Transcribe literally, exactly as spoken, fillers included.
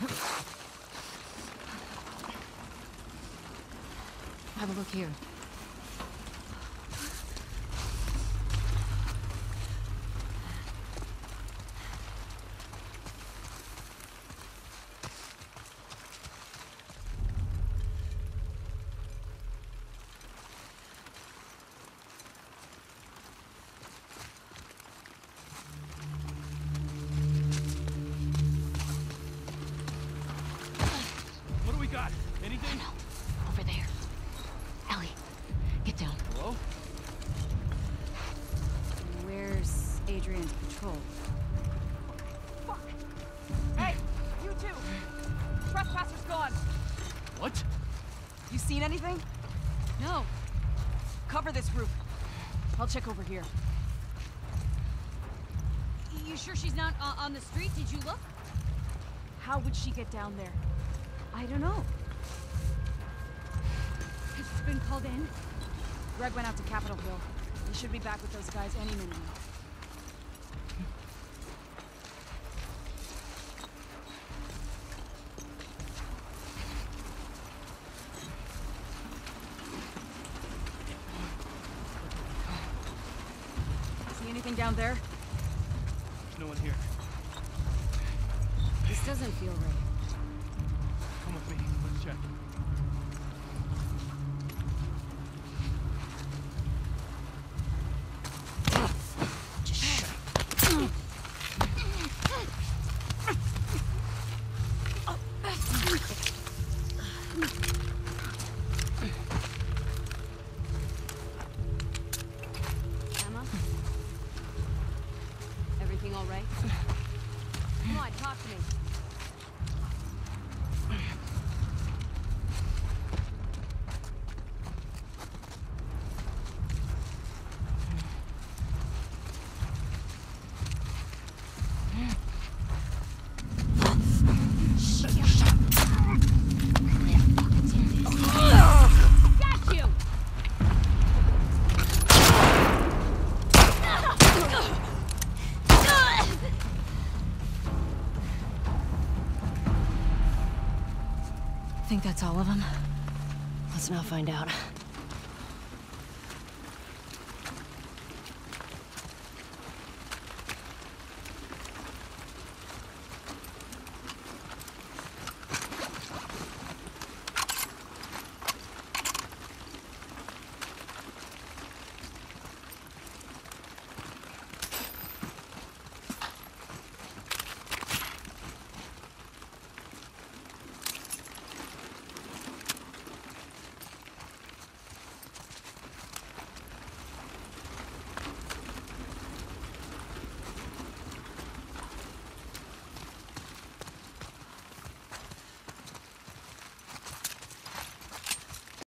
Have a look here. What do we got? Anything? Over there. Ellie, get down. Hello? Where's Adrian's patrol? Fuck! Hey, you two! Trespasser's gone! What? You seen anything? No. Cover this roof. I'll check over here. You sure she's not uh, on the street? Did you look? How would she get down there? I don't know. Has she been called in? Greg went out to Capitol Hill. He should be back with those guys any minute now. See anything down there? There's no one here. This doesn't feel right. Come with me. Let's check. Just shut up. Emma? Everything all right? Come on, talk to me. Got you! Think that's all of them? Let's now find out.